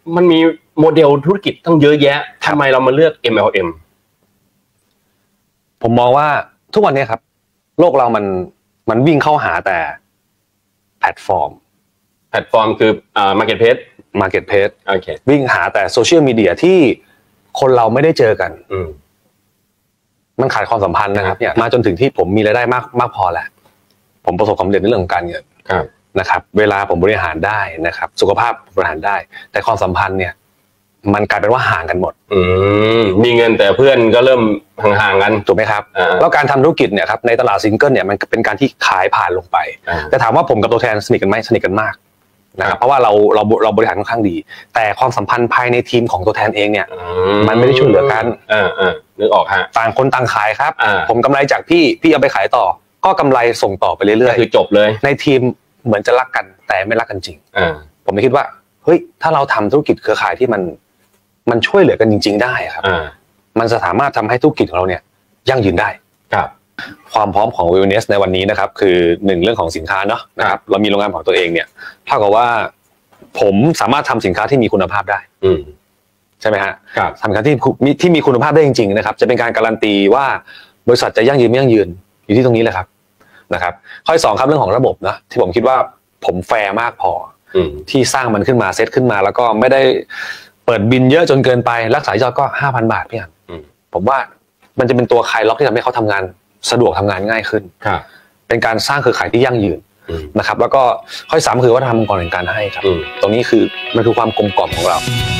มันมีโมเดลธุรกิจตั้งเยอะแยะทำไมเรามาเลือก MLM ผมมองว่าทุกวันนี้ครับโลกเรามันวิ่งเข้าหาแต่แพลตฟอร์มคือmarketplace โอเควิ่งหาแต่โซเชียลมีเดียที่คนเราไม่ได้เจอกันมันขาดความสัมพันธ์นะครับเนี่ยมาจนถึงที่ผมมีรายได้มากพอแหละผมประสบความสำเร็จในเรื่องของการเงินนะครับเวลาผมบริหารได้นะครับสุขภาพบริหารได้แต่ความสัมพันธ์เนี่ยมันกลายเป็นว่าห่างกันหมดมีเงินแต่เพื่อนก็เริ่มห่างๆกันถูกไหมครับแล้วการทำธุรกิจเนี่ยครับในตลาดซิงเกิลเนี่ยมันเป็นการที่ขายผ่านลงไปแต่ถามว่าผมกับตัวแทนสนิทกันไหมสนิทกันมากนะครับเพราะว่าเราบริหารค่อนข้างดีแต่ความสัมพันธ์ภายในทีมของตัวแทนเองเนี่ยมันไม่ได้ช่วยเหลือกันนึกออกฮะต่างคนต่างขายครับผมกำไรจากพี่เอาไปขายต่อก็กำไรส่งต่อไปเรื่อยๆคือจบเลยในทีมเหมือนจะรักกันแต่ไม่รักกันจริงผมเลยคิดว่าเฮ้ยถ้าเราทำธุรกิจเครือข่ายที่มันช่วยเหลือกันจริงๆได้ครับมันจะสามารถทำให้ธุรกิจของเราเนี่ยยั่งยืนได้ครับความพร้อมของ Wellness ในวันนี้นะครับคือ1เรื่องของสินค้าเนาะนะครับเรามีโรงงานของตัวเองเนี่ยเท่ากับว่าผมสามารถทำสินค้าที่มีคุณภาพได้ใช่ไหมฮะทำสินค้าที่มีคุณภาพได้จริงๆนะครับจะเป็นการการันตีว่าบริษัทจะยั่งยืนไม่ยั่งยืนอยู่ที่ตรงนี้แหละครับนะครับข้อที่2ครับเรื่องของระบบนะที่ผมคิดว่าผมแฟร์มากพอที่สร้างมันขึ้นมาเซตขึ้นมาแล้วก็ไม่ได้เปิดบินเยอะจนเกินไปรักษายอดก็ 5,000 บาทพี่อันผมว่ามันจะเป็นตัวคลายล็อกที่ทำให้เขาทำงานสะดวกทำงานง่ายขึ้นเป็นการสร้างเครือข่ายที่ยั่งยืนนะครับแล้วก็ข้อที่3คือว่าทำองค์กรแห่งการให้ครับตรงนี้คือมันคือความกลมกล่อมของเรา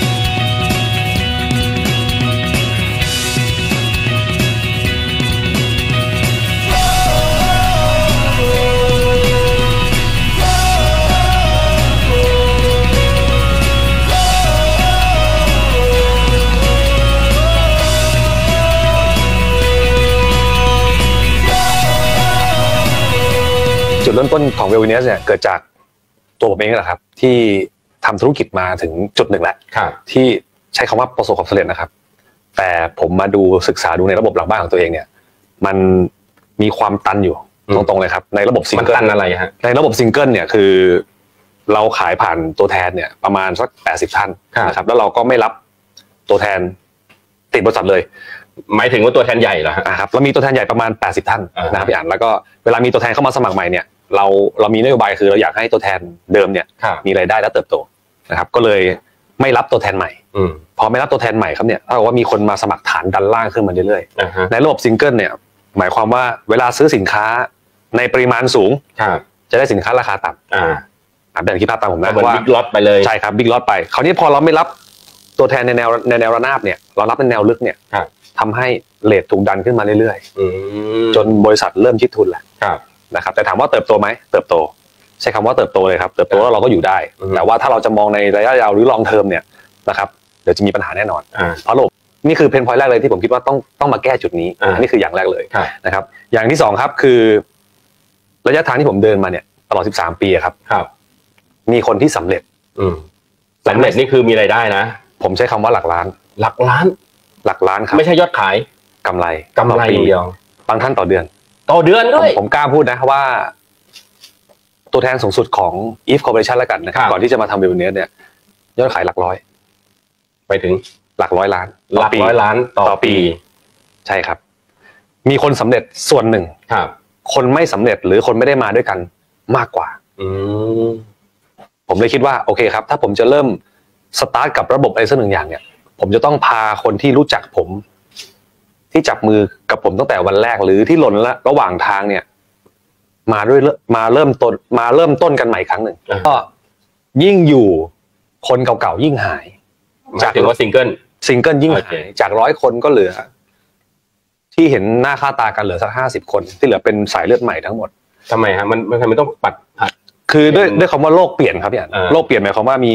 จุดเริ่มต้นของ Wellness เนี่ยเกิดจากตัวผมเองแหละครับที่ทำธุรกิจมาถึงจุดหนึ่งแล้วที่ใช้คำว่าประสบความสำเร็จนะครับแต่ผมมาดูศึกษาดูในระบบหลังบ้านของตัวเองเนี่ยมันมีความตันอยู่ตรงๆเลยครับในระบบซิงเกิลอะไรฮะในระบบซิงเกิลเนี่ยคือเราขายผ่านตัวแทนเนี่ยประมาณสัก80ท่านนะครับแล้วเราก็ไม่รับตัวแทนติดบริษัทเลยหมายถึงว่าตัวแทนใหญ่เหรอครับเรามีตัวแทนใหญ่ประมาณ80ท่านนะครับพี่อั๋นแล้วก็เวลามีตัวแทนเข้ามาสมัครใหม่เนี่ยเรามีนโยบายคือเราอยากให้ตัวแทนเดิมเนี่ยมีรายได้และเติบโตนะครับก็เลยไม่รับตัวแทนใหม่พอไม่รับตัวแทนใหม่ครับเนี่ยถ้าว่ามีคนมาสมัครฐานดันล่างขึ้นมาเรื่อยๆในระบบซิงเกิลเนี่ยหมายความว่าเวลาซื้อสินค้าในปริมาณสูงจะได้สินค้าราคาต่ำเป็นคิดภาพตามผมนะว่าบิ๊กล็อตไปเลยใช่ครับบิ๊กล็อตไปคราวนี้พอเราไม่รับตัวแทนในแนวระนาบเนี่ยเรารับในแนวลึกเนี่ยทำให้เรทถูกดันขึ้นมาเรื่อยๆจนบริษัทเริ่มคิดทุนแหละนะครับแต่ถามว่าเติบโตไหมเติบโตใช้คำว่าเติบโตเลยครับเติบโตแล้วเราก็อยู่ได้แต่ว่าถ้าเราจะมองในระยะยาวหรือลองเทอมเนี่ยนะครับเดี๋ยวจะมีปัญหาแน่นอนเพราะระบบนี่คือเพนพอยต์แรกเลยที่ผมคิดว่าต้องมาแก้จุดนี้นี่คืออย่างแรกเลยนะครับอย่างที่2ครับคือระยะทางที่ผมเดินมาเนี่ยตลอด13ปีครับมีคนที่สำเร็จนี่คือมีรายได้นะผมใช้คำว่าหลักล้านครับไม่ใช่ยอดขายกำไรเดียวบางท่านต่อเดือนด้วยผมกล้าพูดนะว่าตัวแทนสูงสุดของ If Corporation แล้วกันนะครับก่อนที่จะมาทำ Wellness เนี่ยยอดขายหลักร้อยไปถึงหลักร้อยล้านต่อปีใช่ครับมีคนสำเร็จส่วนหนึ่งคนไม่สำเร็จหรือคนไม่ได้มาด้วยกันมากกว่าผมเลยคิดว่าโอเคครับถ้าผมจะเริ่มสตาร์ทกับระบบอะไรสักหนึ่งอย่างเนี่ยผมจะต้องพาคนที่รู้จักผมที่จับมือกับผมตั้งแต่วันแรกหรือที่หล่นระหว่างทางเนี่ยมาเริ่มต้นกันใหม่ครั้งหนึ่งก็ยิ่งอยู่คนเก่าๆยิ่งหายจากถึงว่าซิงเกิลยิ่งหายจาก100คนก็เหลือที่เห็นหน้าค่าตากันเหลือสัก50คนที่เหลือเป็นสายเลือดใหม่ทั้งหมดทำไมฮะมันทำไมต้องปัดผัดคือด้วยคำว่าโลกเปลี่ยนครับพี่โลกเปลี่ยนหมายความว่ามี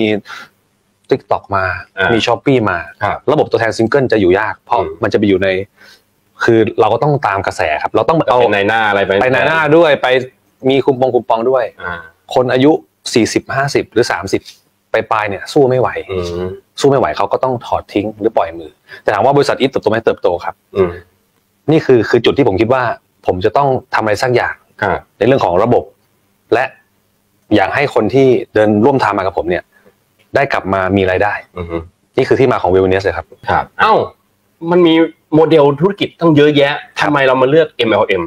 TikTok มามี Shopee มาระบบตัวแทนซิงเกิลจะอยู่ยากเพราะมันจะไปอยู่ในคือเราก็ต้องตามกระแสครับเราต้องเอาในหน้าอะไรไปในหน้าด้วยไปมีคูปองด้วยคนอายุ40-50หรือ30ปลายเนี่ยสู้ไม่ไหวเขาก็ต้องถอดทิ้งหรือปล่อยมือแต่ถามว่าบริษัทอีฟเติบโตไหมเติบโตครับนี่คือจุดที่ผมคิดว่าผมจะต้องทำอะไรสักอย่างในเรื่องของระบบและอยากให้คนที่เดินร่วมทางมากับผมเนี่ยได้กลับมามีรายได้นี่คือที่มาของ Wellness เลยครับครับมันมีโมเดลธุรกิจตั้งเยอะแยะทำไมเรามาเลือก MLM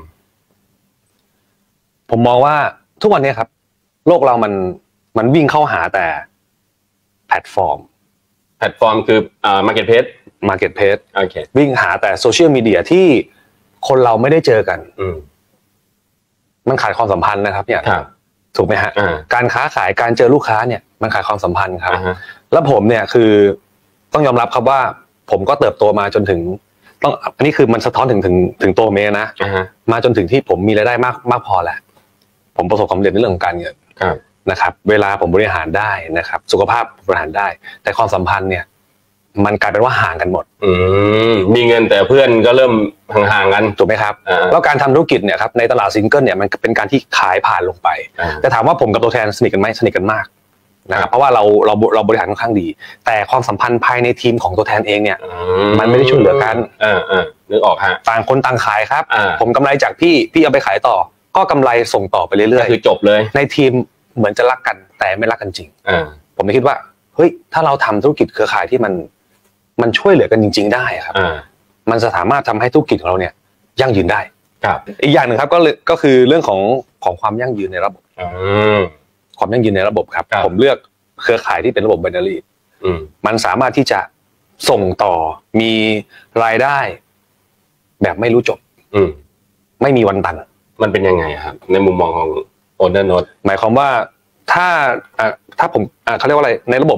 ผมมองว่าทุกวันนี้ครับโลกเรามันวิ่งเข้าหาแต่แพลตฟอร์มคือmarketplace โอเควิ่งหาแต่โซเชียลมีเดียที่คนเราไม่ได้เจอกันมันขาดความสัมพันธ์นะครับเนี่ยถูกไหมฮะการค้าขายการเจอลูกค้าเนี่ยมันขาดความสัมพันธ์ครับแล้วผมเนี่ยคือต้องยอมรับครับว่าผมก็เติบโตมาจนถึงอันนี้คือมันสะท้อนถึงตัวเมย์นะมาจนถึงที่ผมมีรายได้มากพอแหละผมประสบความสำเร็จในเรื่องของการเงินนะครับเวลาผมบริหารได้นะครับสุขภาพบริหารได้แต่ความสัมพันธ์เนี่ยมันกลายเป็นว่าห่างกันหมดมีเงินแต่เพื่อนก็เริ่มห่างๆกันถูกไหมครับแล้วการทำธุรกิจเนี่ยครับในตลาดซิงเกิลเนี่ยมันเป็นการที่ขายผ่านลงไปแต่ถามว่าผมกับตัวแทนสนิทกันไหมสนิทกันมากนะครับเพราะว่าเราบริหารค่อนข้างดีแต่ความสัมพันธ์ภายในทีมของตัวแทนเองเนี่ยมันไม่ได้ช่วยเหลือกันนึกออกฮะต่างคนต่างขายครับผมกำไรจากพี่เอาไปขายต่อก็กำไรส่งต่อไปเรื่อยๆคือจบเลยในทีมเหมือนจะรักกันแต่ไม่รักกันจริงผมเลยคิดว่าเฮ้ยถ้าเราทำธุรกิจเครือข่ายที่มันช่วยเหลือกันจริงๆได้ครับมันจะสามารถทำให้ธุรกิจของเราเนี่ยยั่งยืนได้ครับอีกอย่างหนึ่งครับก็คือเรื่องของความยั่งยืนในระบบความยั่งยืนในระบบครับผมเลือกเครือข่ายที่เป็นระบบไบนารีมันสามารถที่จะส่งต่อมีรายได้แบบไม่รู้จบไม่มีวันตันมันเป็นยังไงครับในมุมมองของ Owner Note หมายความว่าถ้าผมเขาเรียกว่าอะไรในระบบ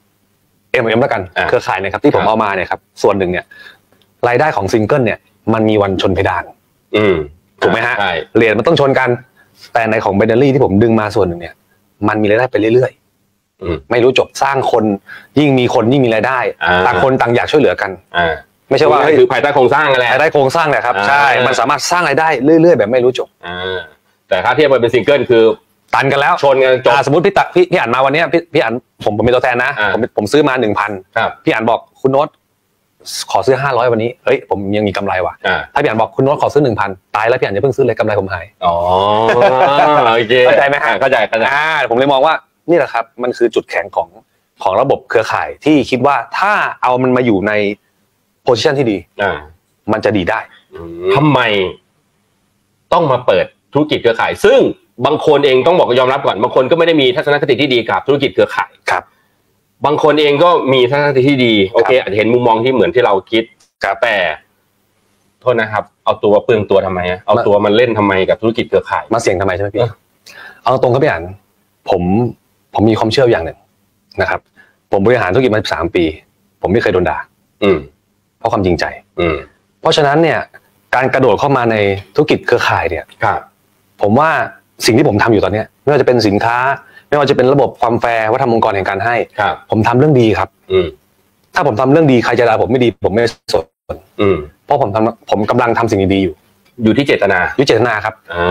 MLM แล้วกันเครือข่ายนะครับที่ผมเอามาเนี่ยครับส่วนหนึ่งเนี่ยรายได้ของซิงเกิลเนี่ยมันมีวันชนเพดานถูกไหมฮะเหรียญมันต้องชนกันแต่ในของไบนารีที่ผมดึงมาส่วนหนึ่งเนี่ยมันมีรายได้ไปเรื่อยๆไม่รู้จบสร้างคนยิ่งมีคนยิ่งมีรายได้ต่างคนต่างอยากช่วยเหลือกันไม่ใช่ว่าคือภายใต้โครงสร้างอะไรภายใต้โครงสร้างแหละครับใช่มันสามารถสร้างรายได้เรื่อยๆแบบไม่รู้จบแต่ถ้าเทียบไปเป็นซิงเกิลคือตันกันแล้วชนกันจบสมมติพี่อ่านมาวันนี้พี่อ่านผมเป็นตัวแทนนะผมซื้อมา 1,000 พี่อ่านบอกคุณโน้ตขอซื้อ500วันนี้เฮ้ยผมยังมีกำไรว่ะถ้าพี่อ่านบอกคุณโน้ตขอซื้อ 1,000 ตายแล้วพี่อ่านอย่าเพิ่งซื้อเลยกำไรผมหายโอเคเข้าใจไหมฮะเข้าใจผมเลยมองว่านี่แหละครับมันคือจุดแข็งของระบบเครือข่ายที่คิดว่าถ้าเอามันมาอยู่ในโพสิชันที่ดีมันจะดีได้ทำไมต้องมาเปิดธุรกิจเครือข่ายซึ่งบางคนเองต้องบอกยอมรับก่อนบางคนก็ไม่ได้มีทัศนคติที่ดีกับธุรกิจเครือข่ายครับบางคนเองก็มีทัศนคติที่ดีโอเคอาจจะเห็นมุมมองที่เหมือนที่เราคิดแต่โทษนะครับเอาตัวเปลืองตัวทำไมเอาตัวมันเล่นทำไมกับธุรกิจเครือข่ายมาเสี่ยงทำไมใช่ไหมพี่เอาตรงครับพี่อ่านผมมีความเชื่ออย่างหนึ่งนะครับผมบริหารธุรกิจมา13 ปีผมไม่เคยโดนด่าเพราะความจริงใจเพราะฉะนั้นเนี่ยการกระโดดเข้ามาในธุรกิจเครือข่ายเนี่ยผมว่าสิ่งที่ผมทำอยู่ตอนนี้ไม่ว่าจะเป็นสินค้าไม่ว่าจะเป็นระบบความแฟร์วัฒนธรรมองค์กรแห่งการให้ผมทำเรื่องดีครับถ้าผมทำเรื่องดีใครจะด่าผมไม่ดีผมไม่สนเพราะผมกำลังทำสิ่งดีอยู่ที่เจตนาครับ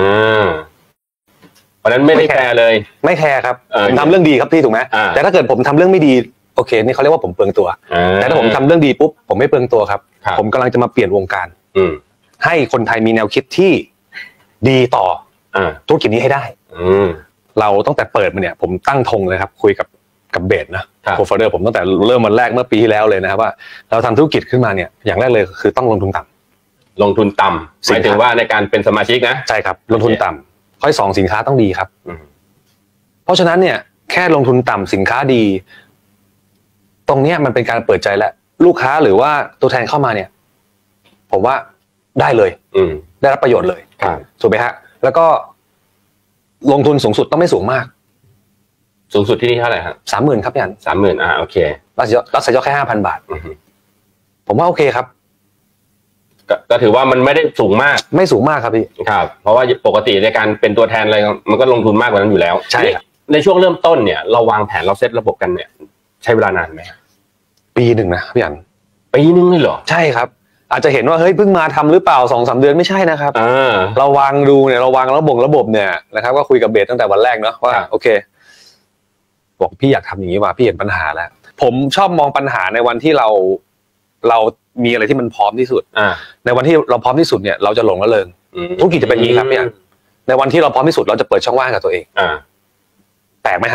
เพราะนั้นไม่ได้แคร์เลยไม่แคร์ครับผมทำเรื่องดีครับพี่ถูกไหมแต่ถ้าเกิดผมทำเรื่องไม่ดีโอเคนี่เขาเรียกว่าผมเปลืองตัวแต่ถ้าผมทำเรื่องดีปุ๊บผมไม่เปลืองตัวครับผมกำลังจะมาเปลี่ยนวงการให้คนไทยมีแนวคิดที่ดีต่อธุรกิจนี้ให้ได้เราตั้งแต่เปิดมาเนี่ยผมตั้งธงเลยครับคุยกับเบสนะโคฟาวเดอร์ผมตั้งแต่เริ่มวันแรกเมื่อปีที่แล้วเลยนะครับว่าเราทำธุรกิจขึ้นมาเนี่ยอย่างแรกเลยคือต้องลงทุนต่ำหมายถึงว่าในการเป็นสมาชิกนะใช่ครับลงทุนต่ำข้อ2สินค้าต้องดีครับเพราะฉะนั้นเนี่ยแค่ลงทุนต่ำสินค้าดีตรงเนี้ยมันเป็นการเปิดใจแล้วลูกค้าหรือว่าตัวแทนเข้ามาเนี่ยผมว่าได้เลยได้รับประโยชน์เลยถูกไหมฮะแล้วก็ลงทุนสูงสุดต้องไม่สูงมากสูงสุดที่นี่เท่าไหร่ครับ 30,000ครับพี่อัน 30,000โอเครักษายอดแค่ 5,000 บาทผมว่าโอเคครับก็ถือว่ามันไม่ได้สูงมากไม่สูงมากครับพี่ครับเพราะว่าปกติในการเป็นตัวแทนอะไรมันก็ลงทุนมากกว่านั้นอยู่แล้วใช่ในช่วงเริ่มต้นเนี่ยเราวางแผนเราเซตระบบกันเนี่ยใช้เวลานานไหมปีนึงนะพี่อันปีนึงเลยเหรอใช่ครับอาจจะเห็นว่าเฮ้ยเพิ่งมาทำหรือเปล่า 2-3 เดือนไม่ใช่นะครับเราวางดูเนี่ยเราวางระบบเนี่ยนะครับก็คุยกับเบสตั้งแต่วันแรกเนาะว่าโอเคบอกพี่อยากทำอย่างนี้ว่ะพี่เห็นปัญหาแล้วผมชอบมองปัญหาในวันที่เรามีอะไรที่มันพร้อมที่สุดในวันที่เราพร้อมที่สุดเนี่ยเราจะหลงละเริงธุรกิจจะเป็นอย่างนี้ครับเนี่ยในวันที่เราพร้อมที่สุดเราจะเปิดช่องว่างกับตัวเองแปลกไหมฮะผม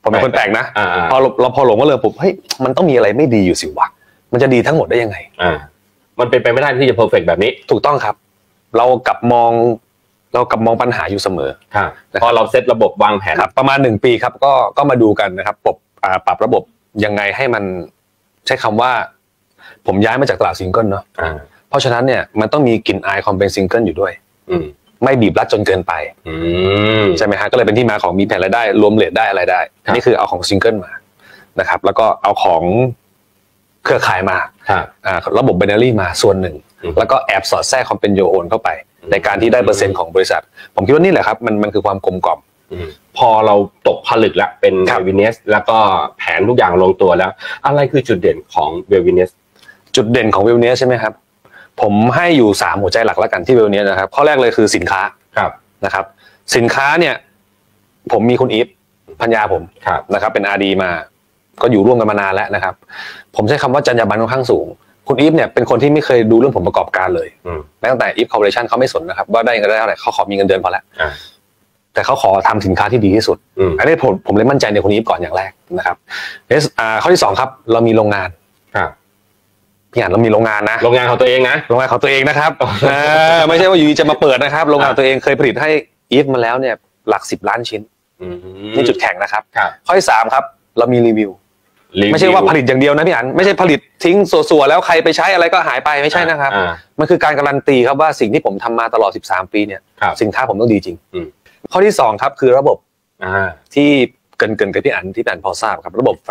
ผมเป็นคนแปลกนะพอหลงก็เลยปุ๊บเฮ้ยมันต้องมีอะไรไม่ดีอยู่สิวะมันจะดีทั้งหมดได้ยังไงมันเป็นไปไม่ได้ที่จะเพอร์เฟกต์แบบนี้ถูกต้องครับเรากลับมองปัญหาอยู่เสมอพอเราเซตระบบวางแผนประมาณ1 ปีครับก็มาดูกันนะครับปรับระบบยังไงให้มันใช้คำว่าผมย้ายมาจากตลาดซิงเกิลเนาะเพราะฉะนั้นเนี่ยมันต้องมีกลิ่นอายความเป็นซิงเกิลอยู่ด้วยไม่บีบรัดจนเกินไปใช่ไหมฮะก็เลยเป็นที่มาของมีแผนรายได้รวมเรทได้อะไรได้นี่คือเอาของซิงเกิลมานะครับแล้วก็เอาของเครือข่ายมาระบบไบนารี่มาส่วนหนึ่งแล้วก็แอบสอดแทรกความเป็นโยโอนเข้าไปในการที่ได้เปอร์เซ็นต์ของบริษัทผมคิดว่านี่แหละครับมันคือความกลมกล่อมพอเราตกผลึกแล้วเป็นเวลเนสแล้วก็แผนทุกอย่างลงตัวแล้วอะไรคือจุดเด่นของเวลเนสจุดเด่นของเวลเนสใช่ไหมครับผมให้อยู่3หัวใจหลักแล้วกันที่เวลเนสนะครับข้อแรกเลยคือสินค้านะครับสินค้าเนี่ยผมมีคุณอีฟพัญญาผมนะครับเป็น RD มาก็อยู่ร่วมกันมานานแล้วนะครับผมใช้คำว่าจรรยาบรรณค่อนข้างสูงคุณอีฟเนี่ยเป็นคนที่ไม่เคยดูเรื่องผลประกอบการเลยแม้ตั้งแต่อีฟคอร์ปอเรชั่นเขาไม่สนนะครับว่าได้เงินได้เท่าไหร่เขาขอมีเงินเดือนพอแล้วแต่เขาขอทำสินค้าที่ดีที่สุดอันนี้ผมเลยมั่นใจในคุณอีฟก่อนอย่างแรกนะครับข้อที่2ครับเรามีโรงงานพี่อ่านเรามีโรงงานนะโรงงานของตัวเองนะโรงงานของตัวเองนะครับไม่ใช่ว่าอยู่จะมาเปิดนะครับโรงงานตัวเองเคยผลิตให้อีฟมาแล้วเนี่ยหลัก10 ล้านชิ้นนี่จุดแข็งนะครับข้อที่3ครับเรามีรีวิวไม่ใช่ว่าผลิตอย่างเดียวนะพี่อันไม่ใช่ผลิตทิ้งสัวๆแล้วใครไปใช้อะไรก็หายไปไม่ใช่นะครับมันคือการการันตีครับว่าสิ่งที่ผมทำมาตลอด13 ปีเนี่ยสินค้าผมต้องดีจริงข้อที่2ครับคือระบบที่เกินกับพี่อันที่พี่อันพอทราบครับระบบ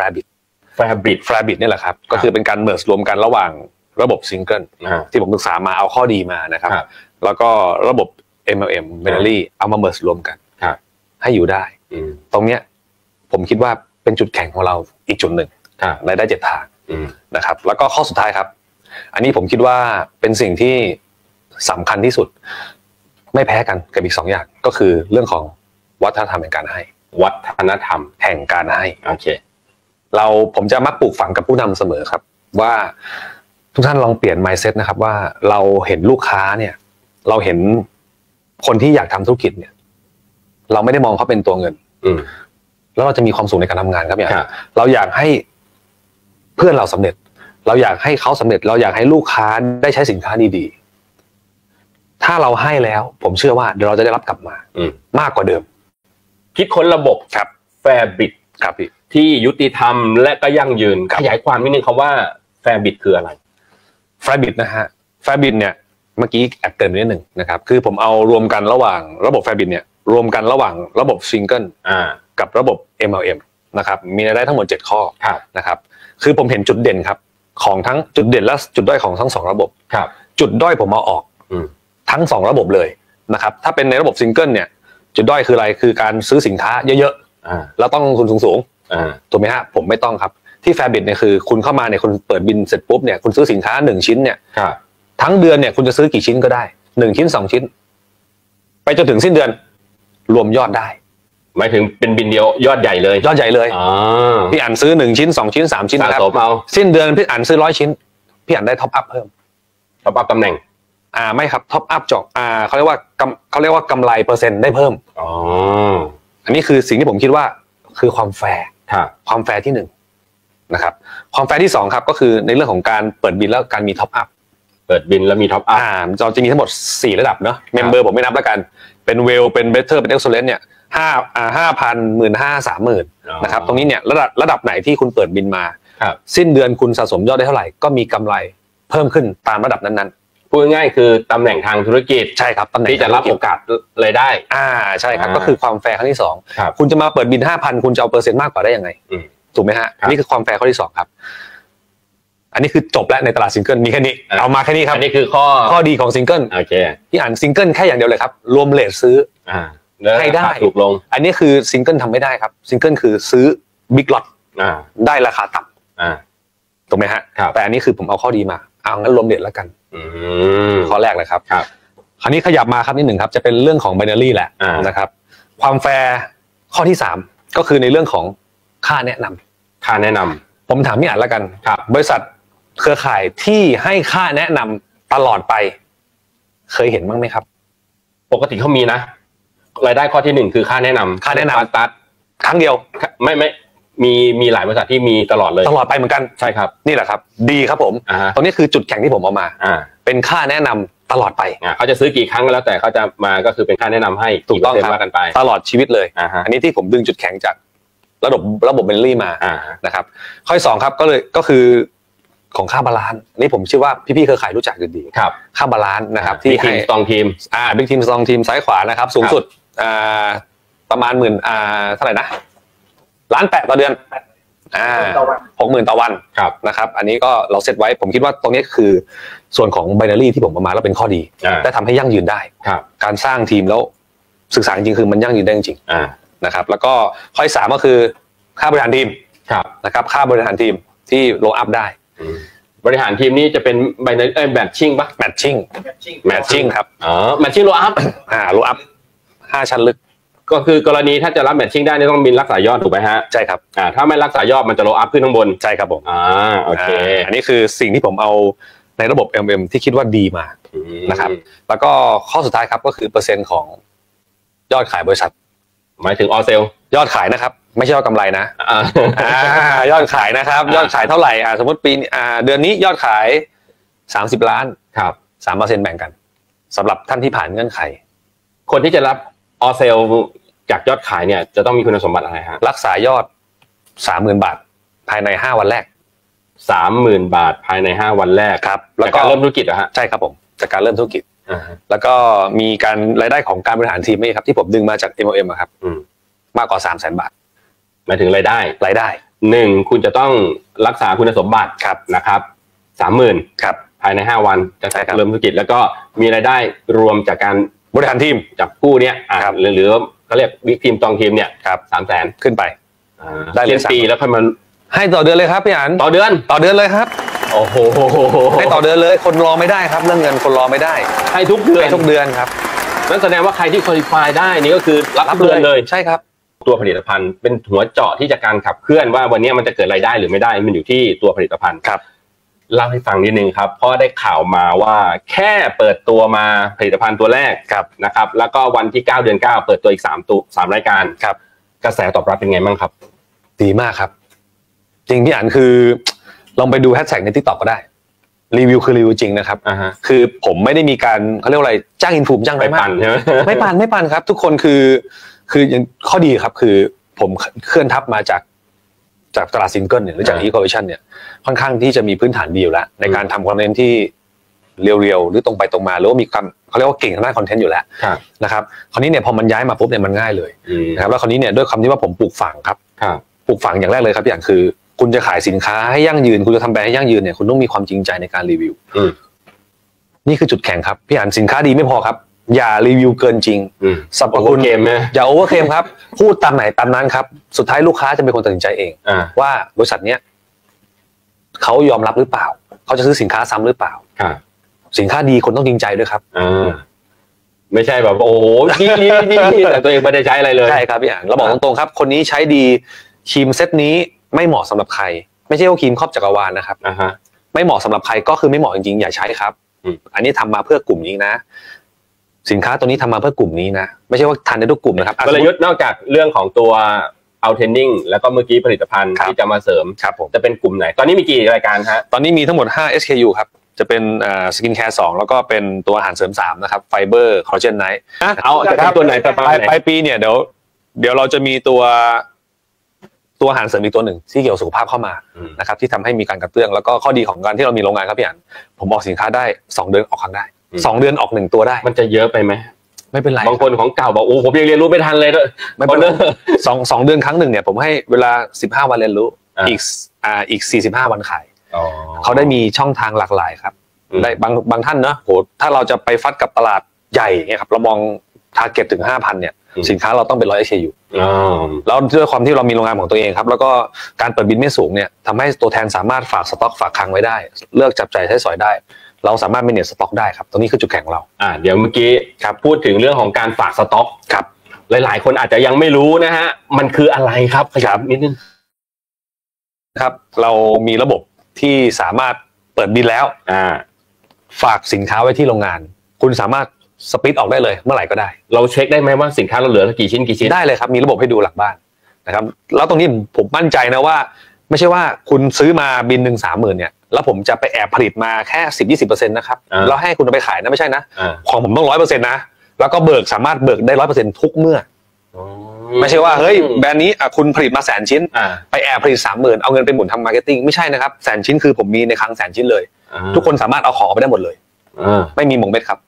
Fabric นี่แหละครับก็คือเป็นการเมิร์จรวมกันระหว่างระบบซิงเกิลที่ผมศึกษามาเอาข้อดีมานะครับแล้วก็ระบบ MLM Binary เอามาเมิร์จรวมกันให้อยู่ได้ตรงเนี้ยผมคิดว่าเป็นจุดแข็งของเราอีกจุดหนึ่งรายได้7 ทางนะครับแล้วก็ข้อสุดท้ายครับอันนี้ผมคิดว่าเป็นสิ่งที่สำคัญที่สุดไม่แพ้กันกับอีก2 อย่างก็คือเรื่องของวัฒนธรรมแห่งการให้วัฒนธรรมแห่งการให้โอเคผมจะมักปลูกฝังกับผู้นำเสมอครับว่าทุกท่านลองเปลี่ยน mindset นะครับว่าเราเห็นลูกค้าเนี่ยเราเห็นคนที่อยากทำธุรกิจเนี่ยเราไม่ได้มองเขาเป็นตัวเงินแล้วเราจะมีความสุขในการทำงานครับเนี่ยเราอยากให้เพื่อนเราสำเร็จเราอยากให้เขาสำเร็จเราอยากให้ลูกค้าได้ใช้สินค้าดีๆถ้าเราให้แล้วผมเชื่อว่าเดี๋ยวเราจะได้รับกลับมามากกว่าเดิมคิดค้นระบบครับ Fabric ครับที่ยุติธรรมและก็ยั่งยืนขยายความนิดนึงคำว่า Fabric คืออะไร Fabric นะฮะ Fabric เนี่ยเมื่อกี้แอบเกริ่นนิดนึงนะครับคือผมเอารวมกันระหว่างระบบ Fabric เนี่ยรวมกันระหว่างระบบ Single กับระบบ MLM นะครับมีรายได้ทั้งหมด7 ข้อนะครับคือผมเห็นจุดเด่นครับของทั้งจุดเด่นและจุดด้อยของทั้ง2 ระบบจุดด้อยผมเอาออกทั้ง2 ระบบเลยนะครับถ้าเป็นในระบบ Single เนี่ยจุดด้อยคืออะไรคือการซื้อสินค้าเยอะๆแล้วต้องทุนสูงถูกไหมฮะผมไม่ต้องครับที่ Fabric เนี่ยคือคุณเข้ามาเนี่ยคุณเปิดบินเสร็จปุ๊บเนี่ยคุณซื้อสินค้า1 ชิ้นเนี่ยทั้งเดือนเนี่ยคุณจะซื้อกี่ชิ้นก็ได้1 ชิ้น 2 ชิ้นไปจนถึงสิ้นเดือนรวมยอดได้หมายถึงเป็นบินเดียวยอดใหญ่เลยพี่อ่านซื้อ1 ชิ้น 2 ชิ้น 3 ชิ้นนะครับสิ้นเดือนพี่อ่านซื้อ100 ชิ้นพี่อ่านได้ท็อปอัพเพิ่มท็อปอัพตำแหน่งไม่ครับท็อปอัพจอกเขาเรียกว่ากำไรเปอร์เซ็นต์ได้เพิ่มอันนี้คือสิ่งที่ผมคิดว่าคือความแฟร์ความแฟร์ที่1นะครับความแฟร์ที่2ครับก็คือในเรื่องของการเปิดบินแล้วการมีท็อปอัพเปิดบินแล้วมีท็อปอัพเราจะมีทั้งหมด4 ระดับเนาะเมมเบอร์ผมไม่นับแล้วกันเป็นเวลเป็นเบเตอร์เป็นเอ็กซ์เซลเลนต์เนี่ย5,000 15,000 30,000นะครับตรงนี้เนี่ยระดับไหนที่คุณเปิดบินมาสิ้นเดือนคุณสะสมยอดได้เท่าไหร่ก็มีกำไรเพิ่มขึ้นตามระดับนั้นๆพูดง่ายๆคือตำแหน่งทางธุรกิจใช่ครับตำแหน่งที่จะรับโอกาสรายได้ใช่ครับก็คือความแฟร์ข้อที่2คุณจะมาเปิดบิน 5,000 คุณจะเอาเปอร์เซ็นต์มากกว่าได้ยังไงถูกไหมฮะนี่คือความแฟร์ข้อที่2ครับอันนี้คือจบแล้วในตลาดซิงเกิลมีแค่นี้เอามาแค่นี้ครับอันนี้คือข้อดีของซิงเกิลโอเคที่อ่านซิงเกิลแค่อย่างเดียวเลยครับรวมเรทซื้อให้ได้ถูกลงอันนี้คือซิงเกิลทำไม่ได้ครับซิงเกิลคือซื้อบิ๊กล็อตได้ราคาต่ำถูกไหมฮะแต่อันนี้คือผมเอาข้อดีมาเอางั้นรวมเรทแล้วกันข้อแรกเลยครับคราวนี้ขยับมาครับนิดหนึ่งครับจะเป็นเรื่องของ binary แหละนะครับความแฟร์ข้อที่3ก็คือในเรื่องของค่าแนะนำผมถามพี่อ่านแล้วกันบริษัทเครือข่ายที่ให้ค่าแนะนำตลอดไปเคยเห็นบ้างไหมครับปกติเขามีนะรายได้ข้อที่1คือค่าแนะนำตัดครั้งเดียวมีหลายบริษัทที่มีตลอดเลยตลอดไปเหมือนกันใช่ครับนี่แหละครับดีครับผมตรงนี้คือจุดแข็งที่ผมเอามาเป็นค่าแนะนำตลอดไปเขาจะซื้อกี่ครั้งก็แล้วแต่เขาจะมาก็คือเป็นค่าแนะนำให้ถูกต้องครับว่ากันไปตลอดชีวิตเลยอันนี้ที่ผมดึงจุดแข็งจากระบบเบนลี่มานะครับข้อที่2ครับก็คือของค่าบาลานซ์นี่ผมเชื่อว่าพี่ๆเครือข่ายรู้จักกันดีครับค่าบาลานซ์นะครับที่ให้สตองทีมบิ๊กทีมสตองทีมซ้ายขวานะครับสูงสุดประมาณ10,000เท่าไหร่นะ1,800,000ต่อเดือน60,000ต่อวันนะครับอันนี้ก็เราเซตไว้ผมคิดว่าตรงนี้คือส่วนของไบนารีที่ผมเอามาแล้วเป็นข้อดีและทำให้ยั่งยืนได้การสร้างทีมแล้วศึกษาจริงๆคือมันยั่งยืนได้จริงๆนะครับแล้วก็ข้อที่3ก็คือค่าบริหารทีมนะครับค่าบริหารทีมที่โลอัพได้บริหารทีมนี้จะเป็นแมทชิ่งปะแมทชิ่งครับแมทชิ่งโลอัพโลอัพ5ชั้นลึกก็คือกรณีถ้าจะรับแมทชิ่งได้นี่ต้องบินรักษายอดถูกไหมฮะใช่ครับถ้าไม่รักษายอดมันจะโลอัพขึ้นข้างบนใช่ครับผมโอเคอันนี้คือสิ่งที่ผมเอาในระบบ MM ที่คิดว่าดีมานะครับแล้วก็ข้อสุดท้ายครับก็คือเปอร์เซ็นต์ของยอดขายบริษัทหมายถึงออเซลยอดขายนะครับไม่ใช่ยอดกำไรนะยอดขายนะครับยอดขายเท่าไหร่สมมติปีเดือนนี้ยอดขาย30 ล้านครับ 3% แบ่งกันสำหรับท่านที่ผ่านเงื่อนไขคนที่จะรับออเซลจากยอดขายเนี่ยจะต้องมีคุณสมบัติอะไรฮะรักษายอด 30,000 บาทภายใน5วันแรก 30,000 บาทภายใน5วันแรกครับแล้วก็เริ่มธุรกิจเหรอฮะใช่ครับผมจากการเริ่มธุรกิจแล้วก็มีการรายได้ของการบริหารทีมนี่ครับที่ผมดึงมาจาก MLM ครับมากกว่า 300,000 บาทหมายถึงรายได้1คุณจะต้องรักษาคุณสมบัตินะครับ 30,000 ครับภายใน5วันจะเริ่มธุรกิจแล้วก็มีรายได้รวมจากการบริหารทีมจากผู้เนี้ยหรือเขาเรียกบิ๊กทีมตองทีมเนี่ย300,000 ขึ้นไปได้เลยปีแล้วค่อยมาให้ต่อเดือนเลยครับพี่อันต่อเดือนเลยครับโอ้โหให้ต่อเดือนเลยคนรอไม่ได้ครับเรื่องเงินคนรอไม่ได้ให้ทุกเดือนครับนั่นแสดงว่าใครที่คุริฟายได้นี่ก็คือรับเดือนเลยใช่ครับตัวผลิตภัณฑ์เป็นหัวเจาะที่จะการขับเคลื่อนว่าวันนี้มันจะเกิดรายได้หรือไม่ได้มันอยู่ที่ตัวผลิตภัณฑ์ครับเล่าให้ฟังนิดนึงครับเพราะได้ข่าวมาว่าแค่เปิดตัวมาผลิตภัณฑ์ตัวแรกนะครับแล้วก็วันที่9 เดือน 9เปิดตัวอีก3รายการครับกระแสตอบรับเป็นไงบ้างครับดีมากครับจริงพี่อั๋นคือลองไปดูแฮชแท็กใน TikTok ก็ได้รีวิวคือรีวิวจริงนะครับคือผมไม่ได้มีการเขาเรียกว่าอะไรจ้างอินฟูมจ้างอะไรมากไม่ปั่นครับทุกคนคือยังข้อดีครับคือผมเคลื่อนทับมาจากตลาดซิงเกิลเนี่ยหรือจากอีโควิชั่นเนี่ยค่อนข้างที่จะมีพื้นฐานดีอยู่แล้วในการทำคอนเทนต์ที่เรียวๆหรือตรงไปตรงมาหรือว่ามีความเขาเรียกว่าเก่งทางด้านคอนเทนต์อยู่แล้วนะครับคราวนี้เนี่ยพอมันย้ายมาปุ๊บเนี่ยมันง่ายเลยนะครับแล้วคราวนี้เนี่ยด้วยคำที่ว่าผมปลูกฝังครับปลูกฝังอย่างแรกเลยครับอย่างคือคุณจะขายสินค้าให้ยั่งยืนคุณจะทำแบรนด์ให้ยั่งยืนเนี่ยคุณต้องมีความจริงใจในการรีวิวนี่คือจุดแข็งครับพี่อ่านสินค้าดีไม่พอครับอย่ารีวิวเกินจริงสรรพคุณอย่าโอเวอร์เคลมครับพูดตามไหนตามนั้นครับสุดท้ายลูกค้าจะเป็นคนตัดสินใจเองว่าบริษัทเนี้ยเขายอมรับหรือเปล่าเขาจะซื้อสินค้าซ้ำหรือเปล่าสินค้าดีคนต้องจริงใจด้วยครับไม่ใช่แบบโอ้โหดีแต่ตัวเองไม่ได้ใช้อะไรเลยใช่ครับพี่อ่านเราบอกตรงๆครับคนนี้ใช้ดีครีมเซตนี้ไม่เหมาะสำหรับใครไม่ใช่ว่าครีมครอบจักรวาลนะครับไม่เหมาะสำหรับใครก็คือไม่เหมาะจริงๆอย่าใช้ครับอันนี้ทำมาเพื่อกลุ่มนี้นะสินค้าตัวนี้ทำมาเพื่อกลุ่มนี้นะไม่ใช่ว่าทานได้ทุกกลุ่มนะครับกลยุทธ์นอกจากเรื่องของตัวเอาเทรนนิ่งแล้วก็เมื่อกี้ผลิตภัณฑ์ที่จะมาเสริมจะเป็นกลุ่มไหนตอนนี้มีกี่รายการฮะตอนนี้มีทั้งหมด5 SKU ครับจะเป็นสกินแคร์2แล้วก็เป็นตัวอาหารเสริม3นะครับไฟเบอร์คอลลาเจนไนท์เอาจะเป็นตัวไหนปลายปีเนี่ยเดี๋ยวเราจะมีตัวอาหารเสริมอีกตัวหนึ่งที่เกี่ยวกับสุขภาพเข้ามานะครับที่ทำให้มีการกระเตื้องแล้วก็ข้อดีของการที่เรามีโรงงานครับพี่อั๋นผมออกสินค้าได้2 เดือนออกครั้งได้2 เดือนออก1ตัวได้มันจะเยอะไปไหมไม่เป็นไรบางคนของเก่าบอกโอ้ผมยังเรียนรู้ไม่ทันเลยไม่เป็นไร2 เดือนครั้งหนึ่งเนี่ยผมให้เวลา15 วันเรียนรู้อีก45 วันขายเขาได้มีช่องทางหลากหลายครับได้บางท่านเนอะโหถ้าเราจะไปฟัดกับตลาดใหญ่เนี่ยครับเรามองทาร์เก็ตถึง 5,000 เนี่ยสินค้าเราต้องเป็น100 SKU แล้วด้วยความที่เรามีโรงงานของตัวเองครับแล้วก็การเปิดบินไม่สูงเนี่ยทำให้ตัวแทนสามารถฝากสต็อกฝากคลังไว้ได้เลือกจับจ่ายใช้สอยได้เราสามารถ manage สต็อกได้ครับตรงนี้คือจุดแข็งของเราเดี๋ยวเมื่อกี้ครับพูดถึงเรื่องของการฝากสต็อกครับหลายๆคนอาจจะยังไม่รู้นะฮะมันคืออะไรครับขยับนิดนึงครับเรามีระบบที่สามารถเปิดบินแล้วฝากสินค้าไว้ที่โรงงานคุณสามารถสปิทออกได้เลยเมื่อไหร่ก็ได้เราเช็คได้ไหมว่าสินค้าเราเหลือกี่ชิ้นได้เลยครับมีระบบให้ดูหลังบ้านนะครับแล้วตรงนี้ผมมั่นใจนะว่าไม่ใช่ว่าคุณซื้อมาบินหนึ่ง30,000เนี่ยแล้วผมจะไปแอบผลิตมาแค่10-20%นะครับแล้วให้คุณเอาไปขายนะไม่ใช่นะของผมต้อง 100% นะแล้วก็สามารถเบิกได้ 100% ทุกเมื่อไม่ใช่ว่าเฮ้ยแบรนด์นี้คุณผลิตมา100,000 ชิ้นไปแอบผลิต 30,000เอาเงินไปหมุนทำมาร์เก็ตติ้งไม่ใช่นะครับ100,000 ชิ้นคือผมมีในคลัง100,000 ชิ้นเลยทุกคนสามารถเอาของออกไปได้หมดเลยไม่มีหม่งเม็ดครับ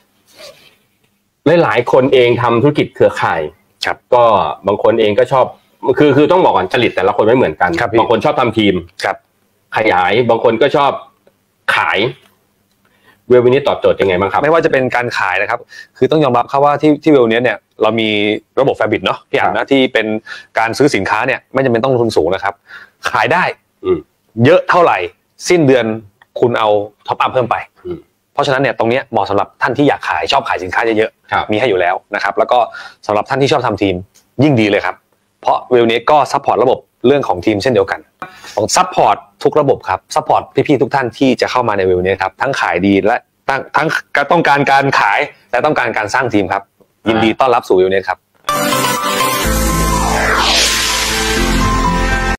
หลายคนเองทำธุรกิจเครือข่ายครับก็บางคนเองก็ชอบคือต้องบอกก่อนจริตแต่ละคนไม่เหมือนกันบางคนชอบทำทีมครับขยายบางคนก็ชอบขายเวลนี้ตอบโจทย์ยังไงบ้างครับไม่ว่าจะเป็นการขายนะครับคือต้องยอมรับครับว่าที่เวลนี้เนี่ยเรามีระบบแฟบิตเนาะที่อ่านนะที่เป็นการซื้อสินค้าเนี่ยไม่จำเป็นต้องลงทุนสูงนะครับขายได้เยอะเท่าไหร่สิ้นเดือนคุณเอาท็อปอัพเพิ่มไปเพราะฉะนั้นเนี่ยตรงนี้เหมาะสำหรับท่านที่อยากขายชอบขายสินค้าเยอะๆมีให้อยู่แล้วนะครับแล้วก็สำหรับท่านที่ชอบทำทีมยิ่งดีเลยครับเพราะเวลนี้ก็ซัพพอร์ตระบบเรื่องของทีมเช่นเดียวกันของซัพพอร์ตทุกระบบครับซัพพอร์ตพี่ๆทุกท่านที่จะเข้ามาในเวลนี้ครับทั้งขายดีและทั้งต้องการการขายและต้องการการสร้างทีมครับยินดีต้อนรับสู่เวลนี้ครับ